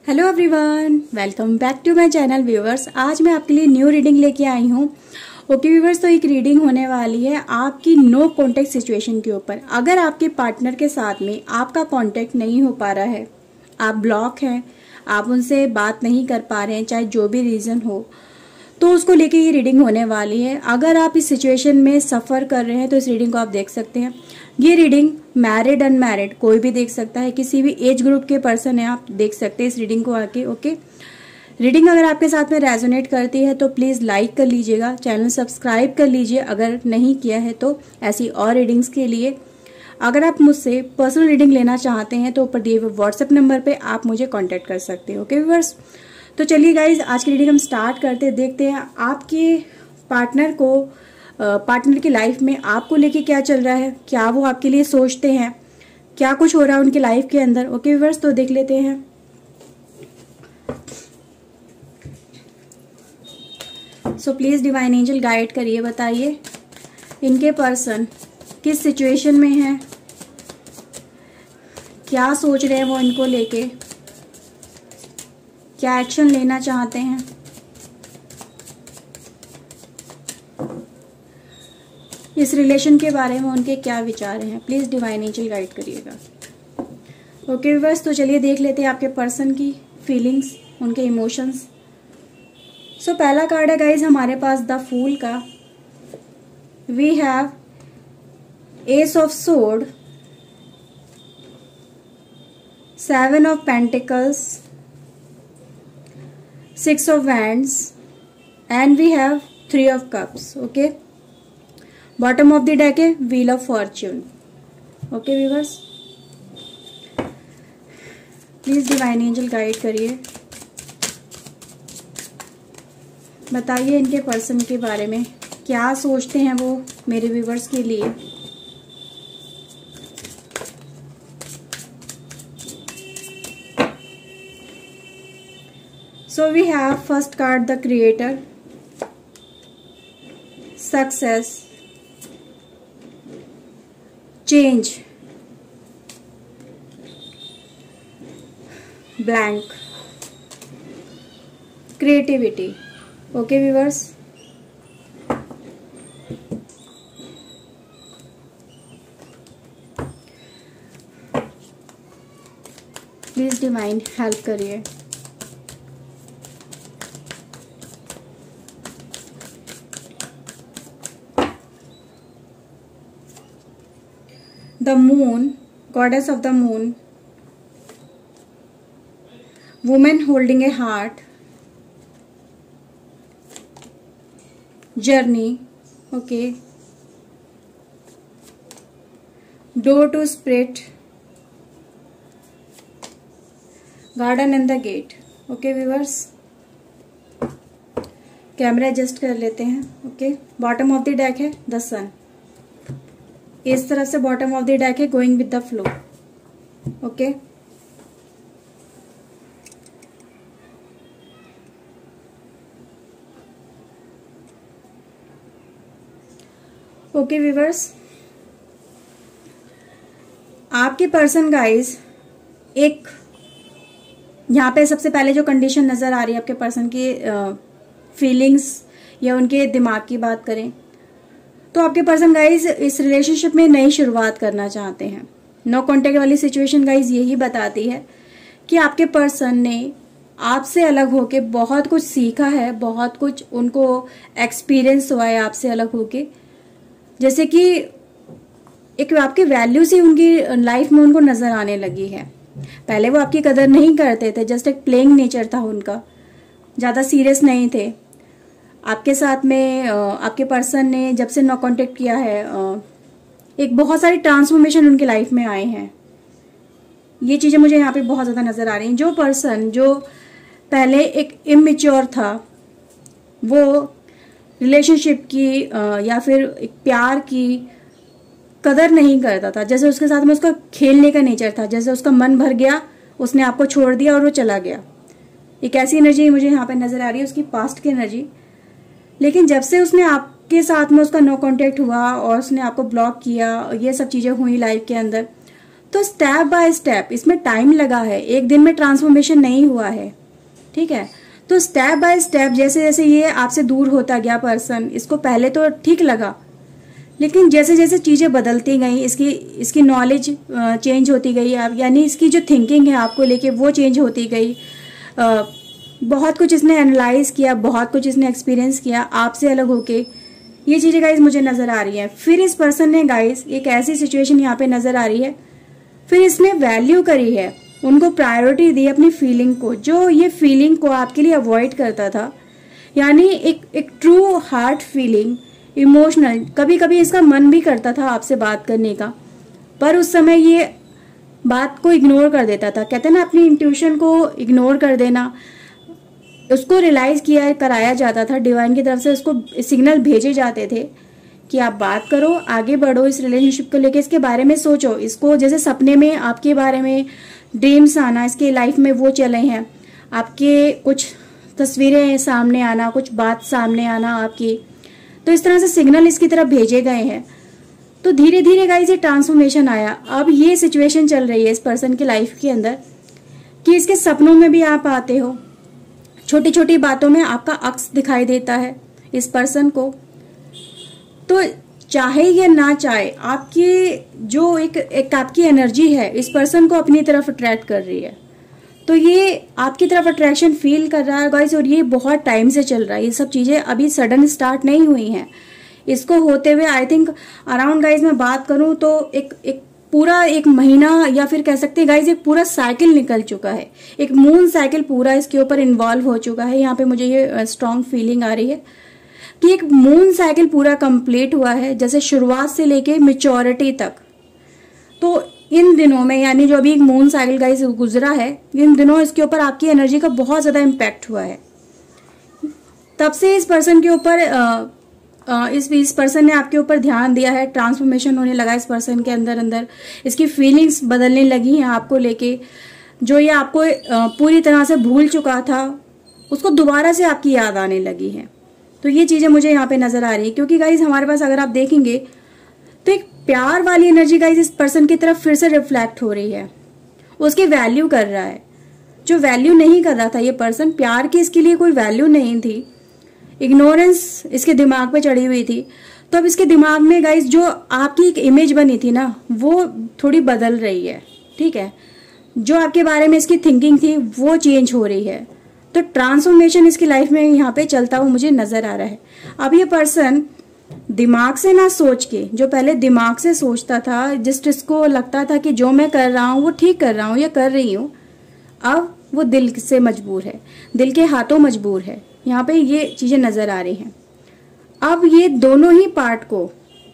Hello everyone, welcome back to my channel viewers. आज मैं आपके लिए न्यू रीडिंग लेके आई हूँ। ओके व्यूवर्स, तो एक रीडिंग होने वाली है आपकी नो कांटेक्ट सिचुएशन के ऊपर। अगर आपके पार्टनर के साथ में आपका कांटेक्ट नहीं हो पा रहा है, आप ब्लॉक हैं, आप उनसे बात नहीं कर पा रहे हैं, चाहे जो भी रीज़न हो, तो उसको लेके ये रीडिंग होने वाली है। अगर आप इस सिचुएशन में सफ़र कर रहे हैं तो इस रीडिंग को आप देख सकते हैं। ये रीडिंग मैरिड अनमैरिड कोई भी देख सकता है, किसी भी एज ग्रुप के पर्सन है, आप देख सकते हैं इस रीडिंग को आके। ओके, रीडिंग अगर आपके साथ में रेजोनेट करती है तो प्लीज़ लाइक कर लीजिएगा, चैनल सब्सक्राइब कर लीजिए अगर नहीं किया है तो। ऐसी और रीडिंग्स के लिए अगर आप मुझसे पर्सनल रीडिंग लेना चाहते हैं तो ऊपर दिए हुए व्हाट्सएप नंबर पे आप मुझे कांटेक्ट कर सकते हैं। ओके व्यूअर्स, तो चलिए गाइज, आज की रीडिंग हम स्टार्ट करते हैं। देखते हैं आपके पार्टनर की लाइफ में आपको लेके क्या चल रहा है, क्या वो आपके लिए सोचते हैं, क्या कुछ हो रहा है उनकी लाइफ के अंदर। ओके व्यूअर्स, तो देख लेते हैं। So please divine angel guide करिए, बताइए इनके पर्सन किस सिचुएशन में है, क्या सोच रहे हैं वो इनको लेके, क्या एक्शन लेना चाहते हैं। इस रिलेशन के बारे में उनके क्या विचार हैं, प्लीज डिवाइन एंजल गाइड करिएगा। ओके व्यूअर्स, तो चलिए देख लेते हैं आपके पर्सन की फीलिंग्स, उनके इमोशंस। सो पहला कार्ड है गाइज हमारे पास द फूल का। We have ace of sword, 7 of pentacles, 6 of wands, and we have 3 of cups. Okay, bottom of the deck है wheel of fortune. Okay viewers, please divine angel guide करिए, बताइए इनके person के बारे में क्या सोचते हैं वो मेरे व्यूवर्स के लिए। So we have first card the creator, success, change, blank, creativity. Okay viewers, please divine help करिए। The moon, goddess of the moon, woman holding a heart, journey, okay, door to spirit, garden and the gate. Okay viewers, camera adjust कर लेते हैं। Okay, bottom of the deck है the sun, इस तरफ से bottom of the deck है going with the flow. Okay, okay viewers, आपके person guys एक यहाँ पे सबसे पहले जो कंडीशन नजर आ रही है आपके पर्सन की फीलिंग्स या उनके दिमाग की बात करें तो आपके पर्सन गाइज इस रिलेशनशिप में नई शुरुआत करना चाहते हैं। नो कांटेक्ट वाली सिचुएशन गाइज यही बताती है कि आपके पर्सन ने आपसे अलग होके बहुत कुछ सीखा है, बहुत कुछ उनको एक्सपीरियंस हुआ है आपसे अलग होके। जैसे कि एक आपकी वैल्यूज ही उनकी लाइफ में उनको नजर आने लगी है। पहले वो आपकी कदर नहीं करते थे, जस्ट एक प्लेइंग नेचर था उनका, ज्यादा सीरियस नहीं थे आपके साथ में। आपके पर्सन ने जब से नो कांटेक्ट किया है एक बहुत सारी ट्रांसफॉर्मेशन उनकी लाइफ में आए हैं। ये चीजें मुझे यहाँ पे बहुत ज्यादा नजर आ रही हैं। जो पर्सन जो पहले एक इमेच्योर था, वो रिलेशनशिप की या फिर एक प्यार की कदर नहीं करता था। जैसे उसके साथ में उसका खेलने का नेचर था, जैसे उसका मन भर गया, उसने आपको छोड़ दिया और वो चला गया। एक ऐसी एनर्जी मुझे यहाँ पे नजर आ रही है, उसकी पास्ट की एनर्जी। लेकिन जब से उसने आपके साथ में उसका नो कांटेक्ट हुआ और उसने आपको ब्लॉक किया, ये सब चीजें हुई लाइफ के अंदर, तो स्टेप बाय स्टेप इसमें टाइम लगा है, एक दिन में ट्रांसफॉर्मेशन नहीं हुआ है, ठीक है। तो स्टेप बाय स्टेप जैसे जैसे ये आपसे दूर होता गया पर्सन, इसको पहले तो ठीक लगा, लेकिन जैसे जैसे चीज़ें बदलती गई, इसकी नॉलेज चेंज होती गई, यानी इसकी जो थिंकिंग है आपको लेके वो चेंज होती गई। बहुत कुछ इसने एनालाइज किया, बहुत कुछ इसने एक्सपीरियंस किया आपसे अलग होके, ये चीज़ें गाइज मुझे नज़र आ रही हैं। फिर इस पर्सन ने गाइज एक ऐसी सिचुएशन यहाँ पे नज़र आ रही है, फिर इसने वैल्यू करी है, उनको प्रायोरिटी दी अपनी फीलिंग को, जो ये फीलिंग को आपके लिए अवॉइड करता था, यानी एक ट्रू हार्ट फीलिंग, इमोशनल। कभी कभी इसका मन भी करता था आपसे बात करने का, पर उस समय ये बात को इग्नोर कर देता था। कहते हैं ना, अपनी इंट्यूशन को इग्नोर कर देना। उसको रियलाइज कराया जाता था डिवाइन की तरफ से, उसको सिग्नल भेजे जाते थे कि आप बात करो, आगे बढ़ो, इस रिलेशनशिप को लेके इसके बारे में सोचो। इसको जैसे सपने में आपके बारे में ड्रीम्स आना, इसके लाइफ में वो चले हैं, आपके कुछ तस्वीरें सामने आना, कुछ बात सामने आना आपकी, तो इस तरह से सिग्नल इसकी तरफ भेजे गए हैं। तो धीरे धीरे गाइस ये ट्रांसफॉर्मेशन आया। अब ये सिचुएशन चल रही है इस पर्सन की लाइफ के अंदर कि इसके सपनों में भी आप आते हो, छोटी छोटी बातों में आपका अक्स दिखाई देता है इस पर्सन को। तो चाहे या ना चाहे, आपकी जो एक आपकी एनर्जी है इस पर्सन को अपनी तरफ अट्रैक्ट कर रही है। तो ये आपकी तरफ अट्रैक्शन फील कर रहा है गाइस, और ये बहुत टाइम से चल रहा है। ये सब चीजें अभी सडन स्टार्ट नहीं हुई हैं, इसको होते हुए आई थिंक अराउंड गाइस मैं बात करूं तो एक पूरा एक महीना, या फिर कह सकते हैं गाइस एक पूरा साइकिल निकल चुका है, एक मून साइकिल पूरा इसके ऊपर इन्वॉल्व हो चुका है। यहाँ पे मुझे ये स्ट्रॉन्ग फीलिंग आ रही है कि एक मून साइकिल पूरा कंप्लीट हुआ है, जैसे शुरुआत से लेके मैच्योरिटी तक। तो इन दिनों में, यानी जो अभी एक मून साइकिल गाइस गुजरा है, इन दिनों इसके ऊपर आपकी एनर्जी का बहुत ज्यादा इम्पैक्ट हुआ है। तब से इस पर्सन के ऊपर इस पर्सन ने आपके ऊपर ध्यान दिया है, ट्रांसफॉर्मेशन होने लगा इस पर्सन के अंदर इसकी फीलिंग्स बदलने लगी हैं आपको लेके। जो ये आपको पूरी तरह से भूल चुका था, उसको दोबारा से आपकी याद आने लगी है। तो ये चीजें मुझे यहाँ पे नजर आ रही है, क्योंकि गाइज हमारे पास अगर आप देखेंगे तो एक प्यार वाली एनर्जी गाइज इस पर्सन की तरफ फिर से रिफ्लेक्ट हो रही है, उसकी वैल्यू कर रहा है। जो वैल्यू नहीं कर रहा था ये पर्सन, प्यार की इसके लिए कोई वैल्यू नहीं थी, इग्नोरेंस इसके दिमाग पे चढ़ी हुई थी। तो अब इसके दिमाग में गाइज जो आपकी एक इमेज बनी थी ना, वो थोड़ी बदल रही है, ठीक है। जो आपके बारे में इसकी थिंकिंग थी वो चेंज हो रही है। तो ट्रांसफॉर्मेशन इसकी लाइफ में यहाँ पे चलता हुआ मुझे नजर आ रहा है। अब ये पर्सन दिमाग से ना सोच के, जो पहले दिमाग से सोचता था, जस्ट इसको लगता था कि जो मैं कर रहा हूँ वो ठीक कर रहा हूँ या कर रही हूँ, अब वो दिल से मजबूर है, दिल के हाथों मजबूर है। यहाँ पे ये चीजें नजर आ रही हैं। अब ये दोनों ही पार्ट को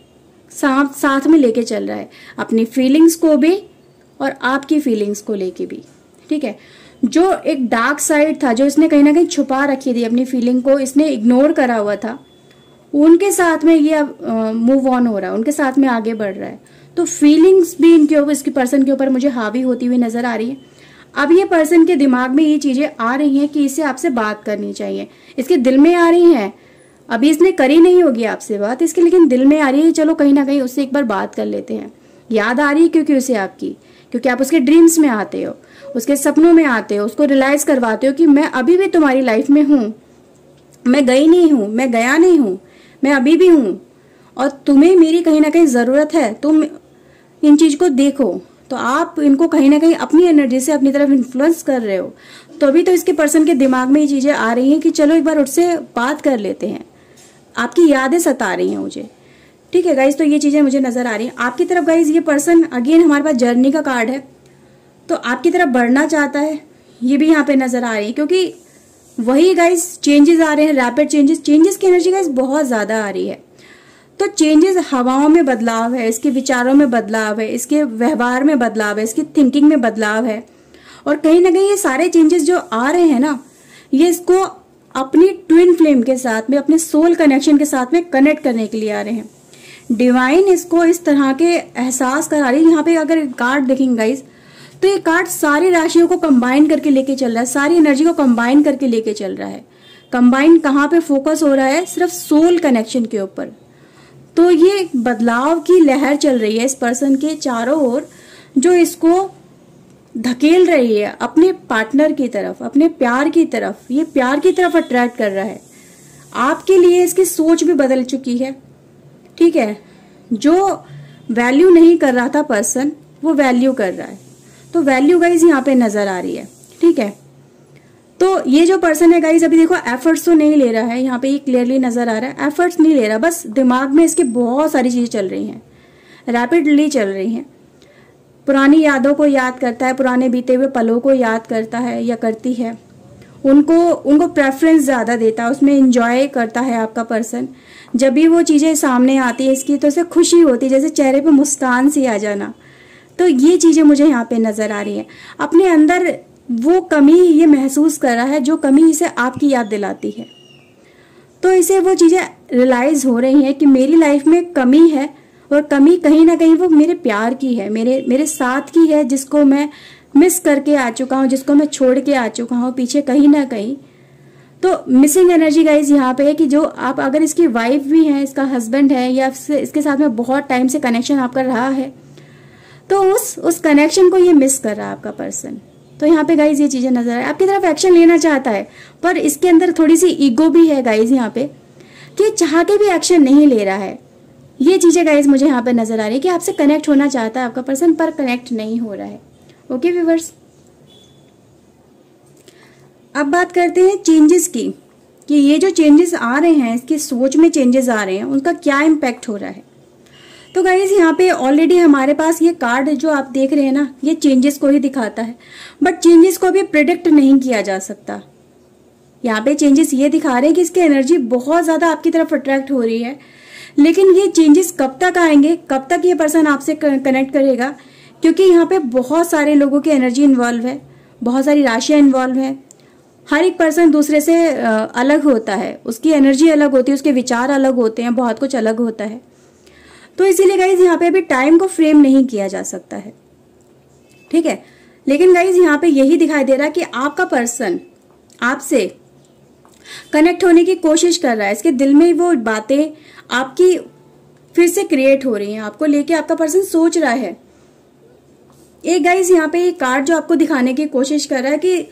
साथ में लेके चल रहा है, अपनी फीलिंग्स को भी और आपकी फीलिंग्स को लेके भी, ठीक है। जो एक डार्क साइड था, जो इसने कहीं ना कहीं छुपा रखी थी, अपनी फीलिंग को इसने इग्नोर करा हुआ था, उनके साथ में ये अब मूव ऑन हो रहा है, उनके साथ में आगे बढ़ रहा है। तो फीलिंग्स भी इनके ऊपर, इसके पर्सन के ऊपर मुझे हावी होती हुई नजर आ रही है। अब ये पर्सन के दिमाग में ये चीजें आ रही हैं कि इसे आपसे बात करनी चाहिए, इसके दिल में आ रही हैं। अभी इसने करी नहीं होगी आपसे बात इसके, लेकिन दिल में आ रही है, चलो कहीं ना कहीं उससे एक बार बात कर लेते हैं। याद आ रही है क्योंकि उसे आपकी, क्योंकि आप उसके ड्रीम्स में आते हो, उसके सपनों में आते हो, उसको रियलाइज करवाते हो कि मैं अभी भी तुम्हारी लाइफ में हूँ, मैं गई नहीं हूँ, मैं गया नहीं हूँ, मैं अभी भी हूँ, और तुम्हें मेरी कहीं ना कहीं जरूरत है। तुम इन चीज को देखो, तो आप इनको कहीं ना कहीं अपनी एनर्जी से अपनी तरफ इन्फ्लुएंस कर रहे हो। तो अभी तो इसके पर्सन के दिमाग में ये चीजें आ रही हैं कि चलो एक बार उससे बात कर लेते हैं, आपकी यादें सता रही हैं मुझे, ठीक है गाइज। तो ये चीजें मुझे नजर आ रही हैं आपकी तरफ गाइज। ये पर्सन अगेन हमारे पास जर्नी का कार्ड है, तो आपकी तरफ बढ़ना चाहता है, ये भी यहाँ पे नजर आ रही है, क्योंकि वही गाइज चेंजेस आ रहे हैं, रैपिड चेंजेस की एनर्जी गाइज बहुत ज्यादा आ रही है। तो चेंजेस, हवाओं में बदलाव है, इसके विचारों में बदलाव है, इसके व्यवहार में बदलाव है, इसकी थिंकिंग में बदलाव है, और कहीं ना कहीं ये सारे चेंजेस जो आ रहे हैं ना, ये इसको अपनी ट्विन फ्लेम के साथ में, अपने सोल कनेक्शन के साथ में कनेक्ट करने के लिए आ रहे हैं। डिवाइन इसको इस तरह के एहसास करा रही है। यहाँ पे अगर कार्ड देखेंगे गाइज, तो ये कार्ड सारी राशियों को कंबाइन करके लेके चल रहा है, सारी एनर्जी को कंबाइन करके लेके चल रहा है। कंबाइन कहाँ पे फोकस हो रहा है? सिर्फ सोल कनेक्शन के ऊपर। तो ये बदलाव की लहर चल रही है इस पर्सन के चारों ओर, जो इसको धकेल रही है अपने पार्टनर की तरफ, अपने प्यार की तरफ, ये प्यार की तरफ अट्रैक्ट कर रहा है। आपके लिए इसकी सोच भी बदल चुकी है, ठीक है। जो वैल्यू नहीं कर रहा था पर्सन, वो वैल्यू कर रहा है। तो वैल्यू गाइज यहाँ पे नजर आ रही है, ठीक है। तो ये जो पर्सन है गाइज, अभी देखो एफर्ट्स तो नहीं ले रहा है, यहाँ पे ये क्लियरली नजर आ रहा है, एफर्ट्स नहीं ले रहा, बस दिमाग में इसके बहुत सारी चीजें चल रही हैं, रैपिडली चल रही हैं। पुरानी यादों को याद करता है, पुराने बीते हुए पलों को याद करता है या करती है, उनको प्रेफरेंस ज्यादा देता है, उसमें एंजॉय करता है आपका पर्सन। जब भी वो चीजें सामने आती है इसकी, तो उसे खुशी होती है, जैसे चेहरे पे मुस्कान सी आ जाना। तो ये चीजें मुझे यहाँ पे नजर आ रही है। अपने अंदर वो कमी ये महसूस कर रहा है, जो कमी इसे आपकी याद दिलाती है। तो इसे वो चीजें रियलाइज हो रही हैं कि मेरी लाइफ में कमी है, और कमी कहीं ना कहीं वो मेरे प्यार की है, मेरे साथ की है, जिसको मैं मिस करके आ चुका हूँ, जिसको मैं छोड़ के आ चुका हूँ पीछे कहीं ना कहीं। तो मिसिंग एनर्जी गाइज यहाँ पे है कि जो आप अगर इसकी वाइफ भी है, इसका हस्बैंड है, या इसके साथ में बहुत टाइम से कनेक्शन आपका रहा है, तो उस कनेक्शन को ये मिस कर रहा है आपका पर्सन। तो यहाँ पे गाइज ये चीजें नजर आ रही है, आपकी तरफ एक्शन लेना चाहता है, पर इसके अंदर थोड़ी सी ईगो भी है गाइज यहाँ पे, कि चाह के भी एक्शन नहीं ले रहा है। ये चीजें गाइज मुझे यहाँ पे नजर आ रही है कि आपसे कनेक्ट होना चाहता है आपका पर्सन, पर कनेक्ट नहीं हो रहा है। ओके व्यूअर्स, अब बात करते हैं चेंजेस की, कि ये जो चेंजेस आ रहे हैं, इसकी सोच में चेंजेस आ रहे हैं, उनका क्या इम्पैक्ट हो रहा है। तो गाइज यहाँ पे ऑलरेडी हमारे पास ये कार्ड जो आप देख रहे हैं ना, ये चेंजेस को ही दिखाता है, बट चेंजेस को भी प्रिडिक्ट नहीं किया जा सकता। यहाँ पे चेंजेस ये दिखा रहे हैं कि इसकी एनर्जी बहुत ज्यादा आपकी तरफ अट्रैक्ट हो रही है, लेकिन ये चेंजेस कब तक आएंगे, कब तक ये पर्सन आपसे कनेक्ट करेगा, क्योंकि यहाँ पे बहुत सारे लोगों की एनर्जी इन्वॉल्व है, बहुत सारी राशियां इन्वॉल्व है। हर एक पर्सन दूसरे से अलग होता है, उसकी एनर्जी अलग होती है, उसके विचार अलग होते हैं, बहुत कुछ अलग होता है। तो इसीलिए गाइज यहाँ पे अभी टाइम को फ्रेम नहीं किया जा सकता है, ठीक है। लेकिन गाइज यहाँ पे यही दिखाई दे रहा है कि आपका पर्सन आपसे कनेक्ट होने की कोशिश कर रहा है, इसके दिल में वो बातें आपकी फिर से क्रिएट हो रही हैं, आपको लेके आपका पर्सन सोच रहा है। एक गाइज यहाँ पे एक कार्ड जो आपको दिखाने की कोशिश कर रहा है कि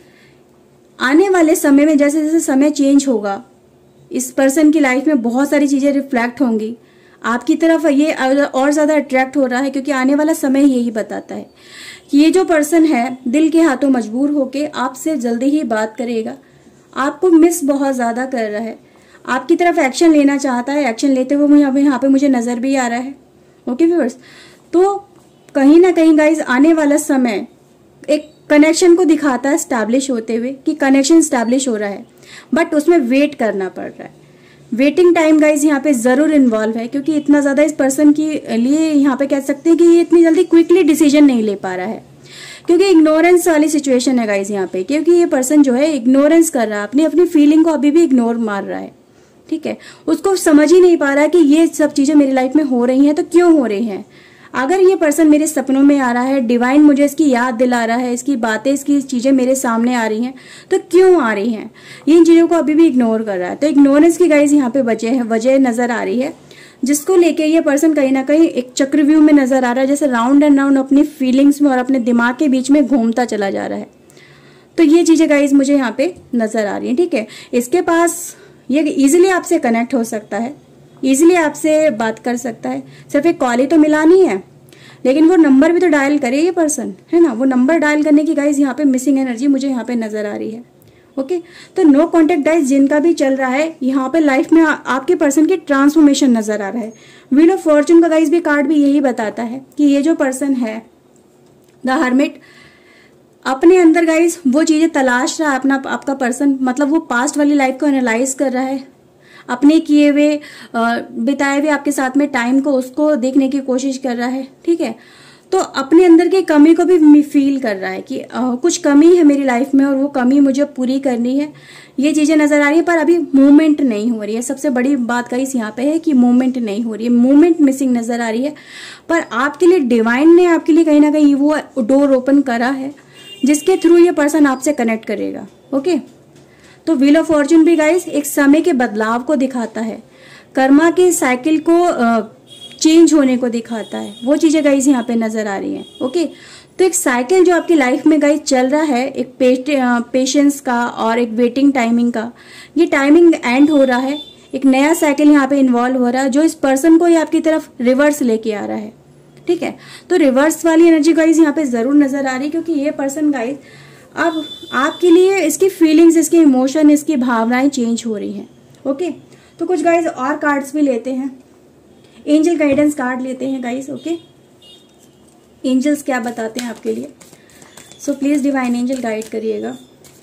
आने वाले समय में जैसे जैसे समय चेंज होगा, इस पर्सन की लाइफ में बहुत सारी चीजें रिफ्लेक्ट होंगी आपकी तरफ, ये और ज्यादा अट्रैक्ट हो रहा है, क्योंकि आने वाला समय यही बताता है कि ये जो पर्सन है दिल के हाथों मजबूर होके आपसे जल्दी ही बात करेगा, आपको मिस बहुत ज्यादा कर रहा है, आपकी तरफ एक्शन लेना चाहता है, एक्शन लेते हुए यहाँ पे मुझे नजर भी आ रहा है। ओके व्यूअर्स, तो कहीं ना कहीं गाइज आने वाला समय एक कनेक्शन को दिखाता है स्टैब्लिश होते हुए, कि कनेक्शन स्टैब्लिश हो रहा है, बट उसमें वेट करना पड़ रहा है। वेटिंग टाइम गाइज यहाँ पे जरूर इन्वॉल्व है, क्योंकि इतना ज्यादा इस पर्सन की लिए यहाँ पे कह सकते हैं कि ये इतनी जल्दी क्विकली डिसीजन नहीं ले पा रहा है, क्योंकि इग्नोरेंस वाली सिचुएशन है गाइज यहाँ पे, क्योंकि ये पर्सन जो है इग्नोरेंस कर रहा है, अपनी फीलिंग को अभी भी इग्नोर मार रहा है, ठीक है। उसको समझ ही नहीं पा रहा है कि ये सब चीजें मेरी लाइफ में हो रही हैं तो क्यों हो रही हैं। अगर ये पर्सन मेरे सपनों में आ रहा है, डिवाइन मुझे इसकी याद दिला रहा है, इसकी बातें, इसकी चीजें मेरे सामने आ रही हैं, तो क्यों आ रही हैं, ये इन चीजों को अभी भी इग्नोर कर रहा है। तो इग्नोरेंस की गाइज यहाँ पे वजह नजर आ रही है, जिसको लेके ये पर्सन कहीं ना कहीं एक चक्रव्यूह में नजर आ रहा है, जैसे राउंड एंड राउंड अपनी फीलिंग्स में और अपने दिमाग के बीच में घूमता चला जा रहा है। तो ये चीजें गाइज मुझे यहाँ पे नजर आ रही है, ठीक है। इसके पास ये इजिली आपसे कनेक्ट हो सकता है, इजिली आपसे बात कर सकता है, सिर्फ एक कॉल ही तो मिलानी है, लेकिन वो नंबर भी तो डायल करे ये पर्सन, है ना। वो नंबर डायल करने की गाइज यहाँ पे मिसिंग एनर्जी मुझे यहाँ पे नजर आ रही है। ओके, तो नो कॉन्टेक्ट गाइज जिनका भी चल रहा है, यहाँ पे लाइफ में आपके पर्सन की ट्रांसफॉर्मेशन नजर आ रहा है। व्हील ऑफ फॉर्चून का गाइज भी कार्ड भी यही बताता है कि ये जो पर्सन है द हर्मिट, अपने अंदर गाइज वो चीजें तलाश रहा है, आपका पर्सन, मतलब वो पास्ट वाली लाइफ को एनालाइज कर रहा है, अपने किए हुए बिताए हुए आपके साथ में टाइम को उसको देखने की कोशिश कर रहा है, ठीक है। तो अपने अंदर की कमी को भी फील कर रहा है कि कुछ कमी है मेरी लाइफ में और वो कमी मुझे पूरी करनी है, ये चीजें नजर आ रही है, पर अभी मूवमेंट नहीं हो रही है। सबसे बड़ी बात गाइस यहाँ पे है कि मूवमेंट नहीं हो रही है, मूवमेंट मिसिंग नजर आ रही है। पर आपके लिए डिवाइन ने आपके लिए कहीं ना कहीं वो डोर ओपन करा है, जिसके थ्रू ये पर्सन आपसे कनेक्ट करेगा। ओके, तो व्हील ऑफ फॉर्चून भी गाइस एक समय के बदलाव को दिखाता है, कर्मा के साइकिल को चेंज होने को दिखाता है, वो चीज़ें गाइज यहाँ पे नज़र आ रही हैं। ओके, तो एक साइकिल जो आपकी लाइफ में गाइज चल रहा है, एक पेशेंस का और एक वेटिंग टाइमिंग का, ये टाइमिंग एंड हो रहा है, एक नया साइकिल यहाँ पे इन्वॉल्व हो रहा है जो इस पर्सन को ये आपकी तरफ रिवर्स लेके आ रहा है। ठीक है, तो रिवर्स वाली एनर्जी गाइज यहाँ पे जरूर नजर आ रही है, क्योंकि ये पर्सन गाइज अब आपके लिए इसकी फीलिंग्स, इसके इमोशन, इसकी भावनाएं चेंज हो रही हैं। ओके, तो कुछ गाइज और कार्ड्स भी लेते हैं, एंजल गाइडेंस कार्ड लेते हैं गाइज। ओके, एंजल्स क्या बताते हैं आपके लिए, so please divine angel guide करिएगा।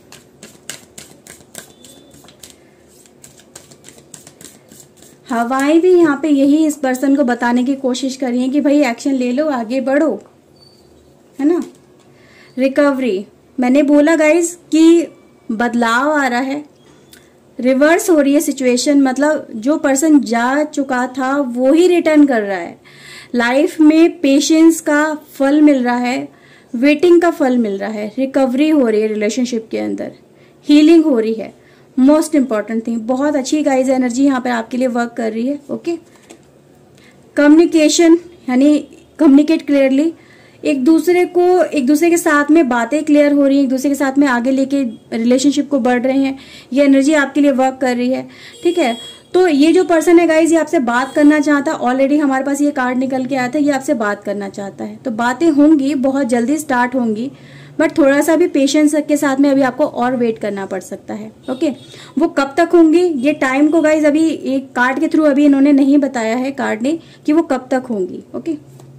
हवाएं भी यहाँ पे यही इस पर्सन को बताने की कोशिश कर रही हैं कि भाई एक्शन ले लो, आगे बढ़ो, है ना। रिकवरी, मैंने बोला गाइज कि बदलाव आ रहा है, रिवर्स हो रही है सिचुएशन, मतलब जो पर्सन जा चुका था वो ही रिटर्न कर रहा है। लाइफ में पेशेंस का फल मिल रहा है, वेटिंग का फल मिल रहा है, रिकवरी हो रही है रिलेशनशिप के अंदर, हीलिंग हो रही है। मोस्ट इंपॉर्टेंट थिंग, बहुत अच्छी गाइज एनर्जी यहाँ पर आपके लिए वर्क कर रही है। ओके, कम्युनिकेशन, यानी कम्युनिकेट क्लियरली, एक दूसरे के साथ में बातें क्लियर हो रही है, एक दूसरे के साथ में आगे लेके रिलेशनशिप को बढ़ रहे हैं, ये एनर्जी आपके लिए वर्क कर रही है। ठीक है, तो ये जो पर्सन है गाइज, ये आपसे बात करना चाहता है, ऑलरेडी हमारे पास ये कार्ड निकल के आया था, ये आपसे बात करना चाहता है, तो बातें होंगी, बहुत जल्दी स्टार्ट होंगी, बट थोड़ा सा भी पेशेंस के साथ में अभी आपको और वेट करना पड़ सकता है। ओके, वो कब तक होंगी, ये टाइम को गाइज अभी एक कार्ड के थ्रू अभी इन्होंने नहीं बताया है, कार्ड ने, कि वो कब तक होंगी। ओके,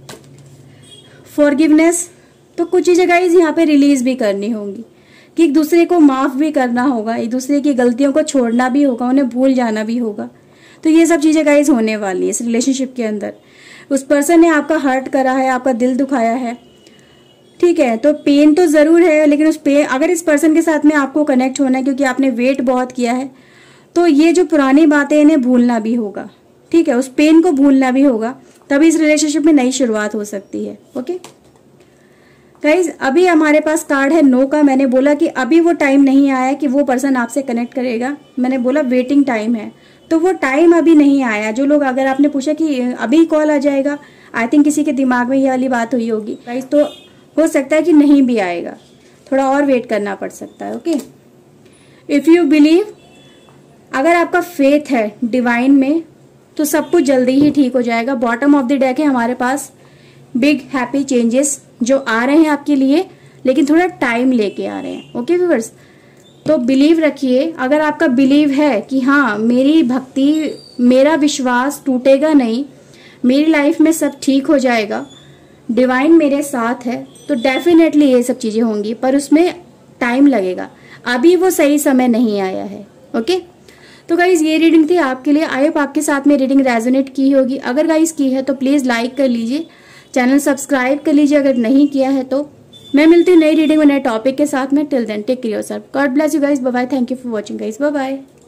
फॉरगिवनेस, तो कुछ चीजें गाइज यहाँ पे रिलीज भी करनी होंगी, कि एक दूसरे को माफ भी करना होगा, एक दूसरे की गलतियों को छोड़ना भी होगा, उन्हें भूल जाना भी होगा। तो ये सब चीजें गाइज होने वाली है इस रिलेशनशिप के अंदर। उस पर्सन ने आपका हर्ट करा है, आपका दिल दुखाया है, ठीक है, तो पेन तो जरूर है, लेकिन उस पेन, अगर इस पर्सन के साथ में आपको कनेक्ट होना है, क्योंकि आपने वेट बहुत किया है, तो ये जो पुरानी बातें इन्हें भूलना भी होगा। ठीक है, उस पेन को भूलना भी होगा, तभी इस रिलेशनशिप में नई शुरुआत हो सकती है। ओके गाइज, अभी हमारे पास कार्ड है नो का। मैंने बोला कि अभी वो टाइम नहीं आया कि वो पर्सन आपसे कनेक्ट करेगा, मैंने बोला वेटिंग टाइम है, तो वो टाइम अभी नहीं आया। जो लोग, अगर आपने पूछा कि अभी कॉल आ जाएगा, आई थिंक किसी के दिमाग में ये वाली बात हुई होगी गाइज, तो हो सकता है कि नहीं भी आएगा, थोड़ा और वेट करना पड़ सकता है। ओके, इफ यू बिलीव, अगर आपका फेथ है डिवाइन में, तो सब कुछ जल्दी ही ठीक हो जाएगा। बॉटम ऑफ द डेक है हमारे पास, बिग हैप्पी चेंजेस जो आ रहे हैं आपके लिए, लेकिन थोड़ा टाइम लेके आ रहे हैं। ओके व्यूअर्स, तो बिलीव रखिए, अगर आपका बिलीव है कि हाँ मेरी भक्ति, मेरा विश्वास टूटेगा नहीं, मेरी लाइफ में सब ठीक हो जाएगा, डिवाइन मेरे साथ है, तो डेफिनेटली ये सब चीजें होंगी, पर उसमें टाइम लगेगा, अभी वो सही समय नहीं आया है। ओके, तो गाइज ये रीडिंग थी आपके लिए। आई होप आपके साथ में रीडिंग रेजोनेट की होगी। अगर गाइज की है तो प्लीज लाइक कर लीजिए, चैनल सब्सक्राइब कर लीजिए अगर नहीं किया है तो। मैं मिलती हूँ नई रीडिंग में नए टॉपिक के साथ में। Till then take care yourself, God bless you guys, bye bye, thank you for watching guys, bye bye.